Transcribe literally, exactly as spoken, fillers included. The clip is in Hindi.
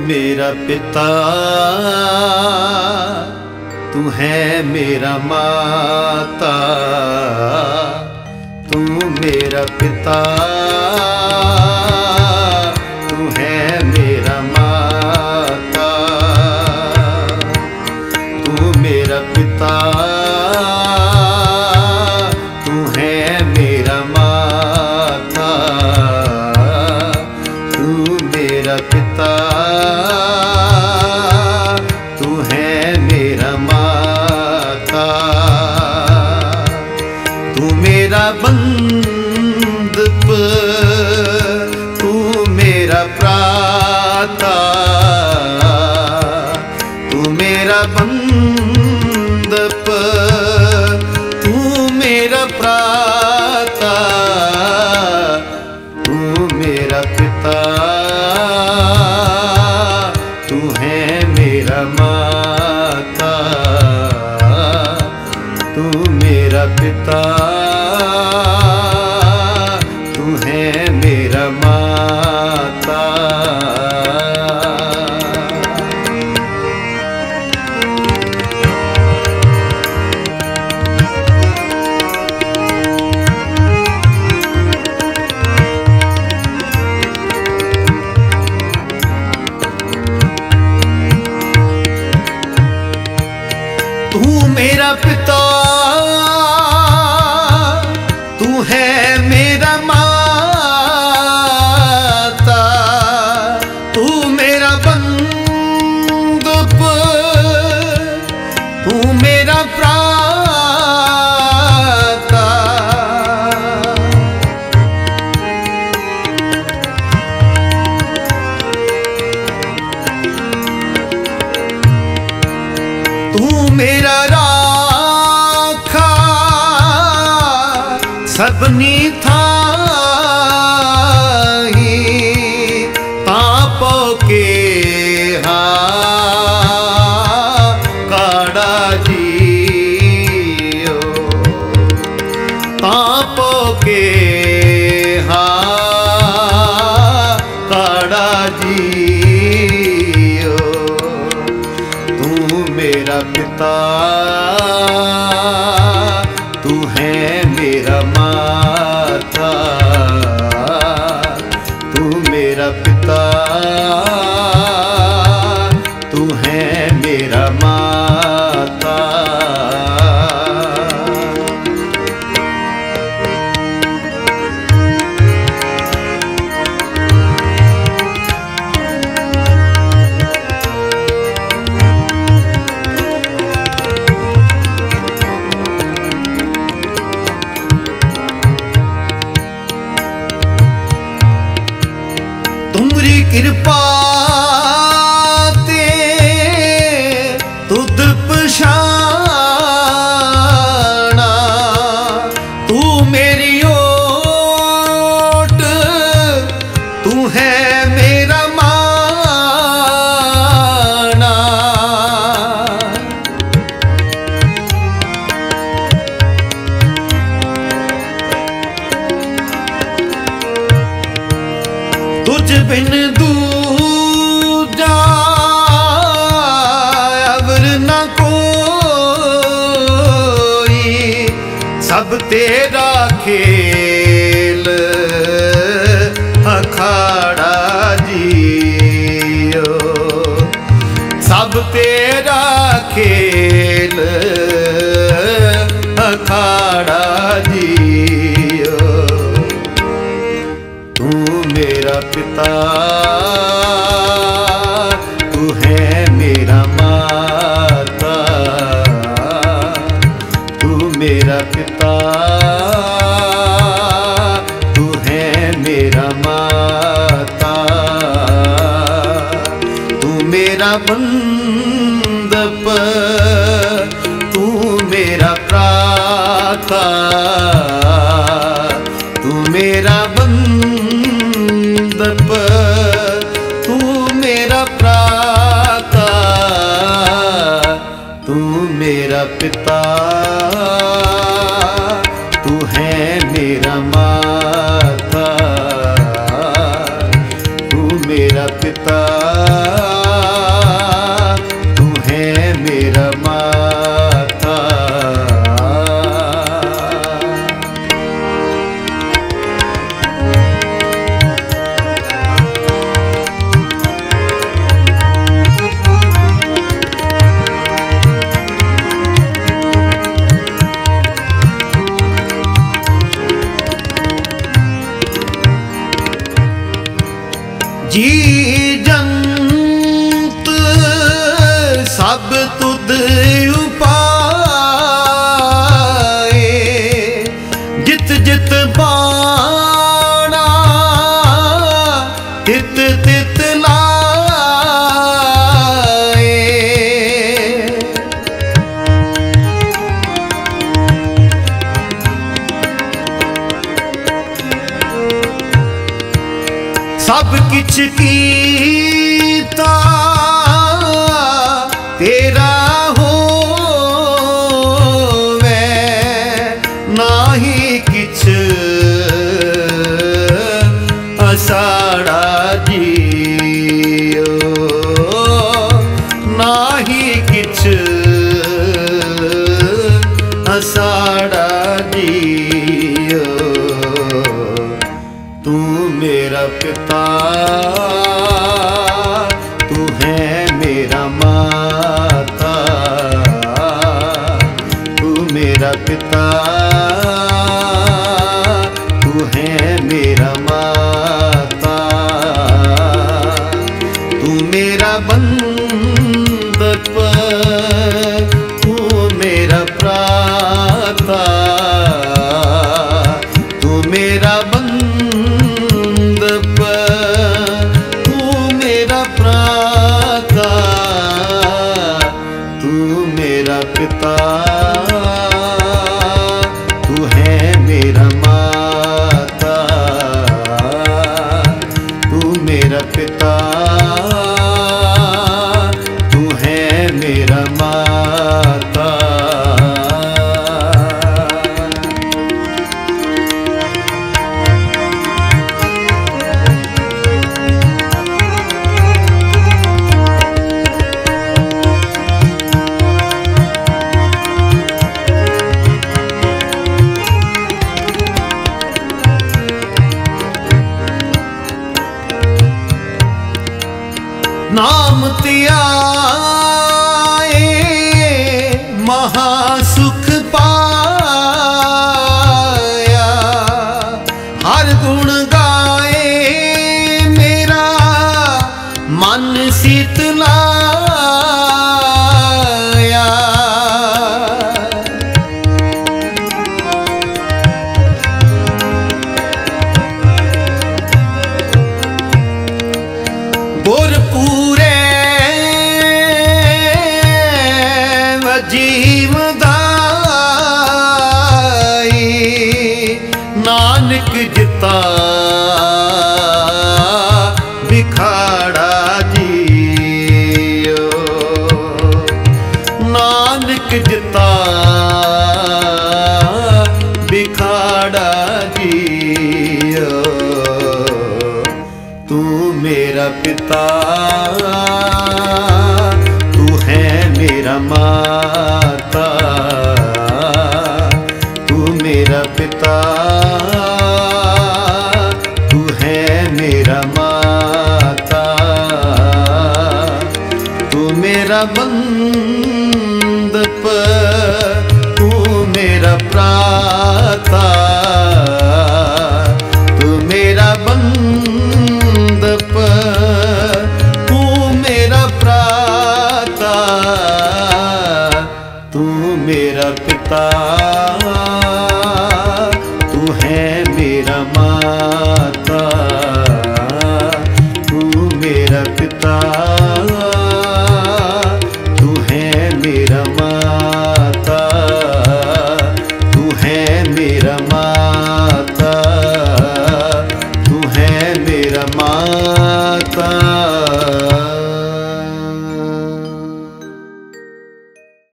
मेरा पिता, तू है मेरा माता। तू मेरा पिता, तू है मेरा माता। तू मेरा पिता, तू है मेरा माता। तू मेरा पिता, तू है मेरा माता। तू मेरा बंधप, तू मेरा प्राता। तू मेरा बंधप, तू मेरा प्राता। तू मेरा पिता, तू है मेरा माता। तू मेरा पिता, तू है मेरा माता। तू मेरा पिता, तू है मेरा माता। तू मेरा बंधप, तू मेरा प्राता। तू मेरा राखा, सबनी थाही। तापों के हा काड़ा जियो। तापों के हा काड़ा जियो। तू मेरा पिता, तू है मेरा माता। तू मेरा पिता, तू है मेरा माता। तुमरी कृपा ते तुद पछाना। तू मेरी ओट, तू है मेरा माना। तुझ बिन दूजा अवर न कोई। सब तेरा खेल अखाड़ा जियो। सब तेरा खेल अखाड़ा जियो। तू मेरा पिता, तू है मेरा माता। तू मेरा पिता, तू है मेरा माता। तू मेरा बंधप, तू मेरा प्राता। तू मेरा बंधप, तू मेरा प्राता। तू मेरा पिता, तू है मेरा माता। तू मेरा पिता। सब किछ कीता तेरा होवे, नाही किछ असाड़ा जियो, नाही किछ असाड़ा जियो। तू मेरा पिता, तू है मेरा माता, तू मेरा पिता, तू है मेरा माता, तू मेरा बंधप, तू मेरा प्राता, तू मेरा बंधप, तू मेरा प्राता, तू मेरा पिता, तू है मेरा माता, तू मेरा पिता, तू है मेरा माता। नाम त्याए महासुख पाया, हर गुण गाए मेरा मन शीतलाया। गुर पूरे जीवदाई, नानक जिता बिखाड़ा जियो, नानक जिता बिखाड़ा जियो। तू मेरा पिता, तू है मेरा माता, तू मेरा पिता, तू है मेरा माता, तू मेरा बंधप, तू मेरा प्राता, तू मेरा बंधप, तू मेरा प्राता, तू मेरा पिता।